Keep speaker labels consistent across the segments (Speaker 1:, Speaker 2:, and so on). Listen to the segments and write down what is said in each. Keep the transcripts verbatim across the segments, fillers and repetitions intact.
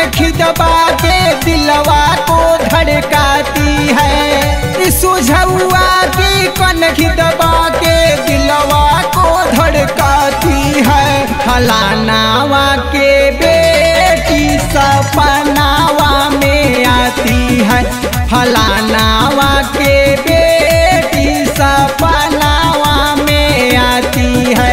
Speaker 1: कनखी दबा के दिलवा को धड़काती है। सुझौआ की कनखी दबा के दिलवा को धड़काती है। फलानावा के बेटी सपनावा में आती है। फलानावा के बेटी सपनावा में आती है।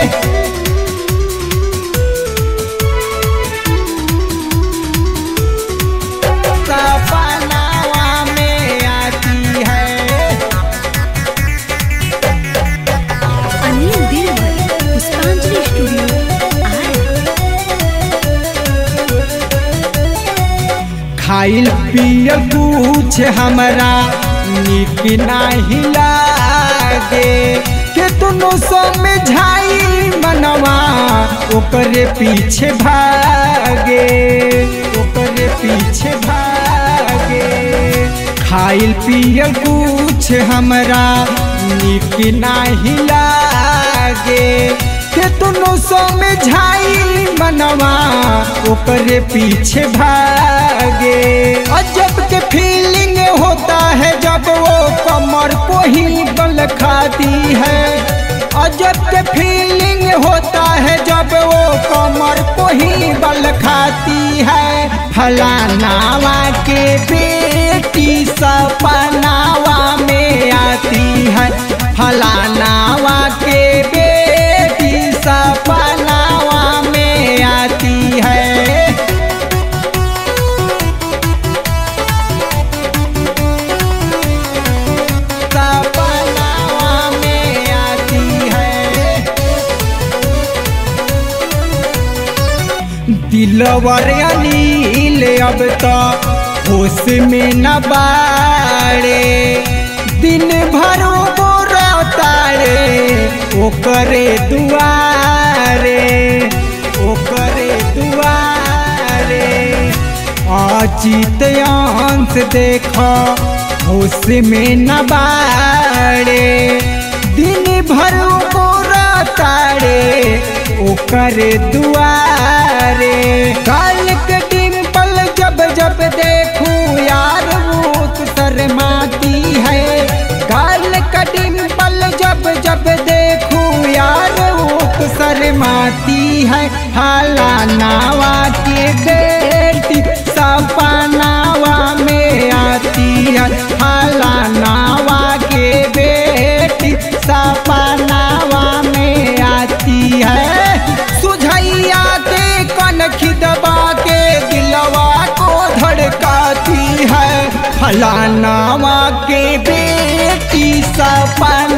Speaker 1: खाइल पियल कुछ हमरा निक नहीं लागे। केतनो समझाई मनवा ओकरे पीछे भागे, ओकरे पीछे भागे। खाइल पियल कुछ हमरा निक नहीं लागे। केतनो समझाई मनवा ओकरे पीछे भागे। अजब के फीलिंग होता है जब वो कमर को ही बल खाती है। अजब के फीलिंग होता है जब वो कमर को ही बल खाती है। फलानावा के बेटी सपनावा में आती है। फलानावा के बेटी सपनावा में आती है। सपनावा में आती है। दिलवर अनिल अब तो होश में न बाड़े। दिन भर तारे ओकरे दुआरे, ओकरे दुआरे। अचित अंश देखो होश में न बाड़े। दिन भर तारे ओकरे दुआरे। काल के डिम्पल जब जब देखूं यार वो शर्माती है। काल का डिम्पल जब जब देखूं यार वो शर्माती है। फलानावा के बेटी सपनावा में आती है। फलानावा के बेटी सपनावा में आती है। सुझैया के कनखी दबा के दिलवा को धड़काती है। फलानावा के बेटी सपना